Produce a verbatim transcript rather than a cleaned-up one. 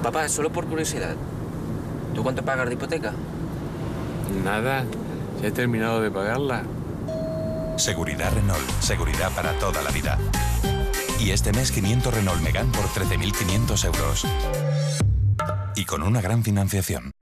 Papá, solo por curiosidad, ¿tú cuánto pagas de hipoteca? Nada, ya he terminado de pagarla. Seguridad Renault, seguridad para toda la vida. Y este mes quinientos Renault Megane por trece mil quinientos euros. Y con una gran financiación.